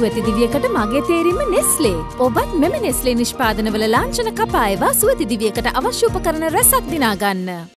සුවති දිවියකට මගේ තේරීම නෙස්ලේ. ඔබත් මෙම නෙස්ලේ නිෂ්පාදනවල ලාංඡන කපා ඒවා සුවති දිවියකට අවශ්‍ය උපකරණ රැසක් දිනා ගන්න.